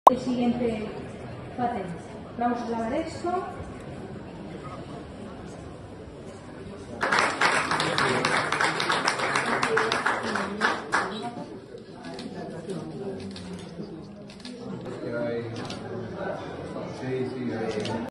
El siguiente papel. Vamos a lavar esto. Sí, sí,